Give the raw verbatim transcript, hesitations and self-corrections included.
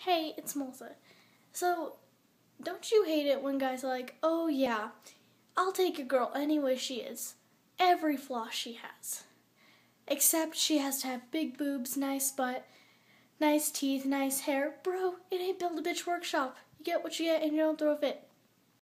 Hey, it's Melissa. So, don't you hate it when guys are like, oh yeah, I'll take a girl any way she is, every flaw she has. Except she has to have big boobs, nice butt, nice teeth, nice hair. Bro, it ain't Build-A-Bitch Workshop. You get what you get and you don't throw a fit.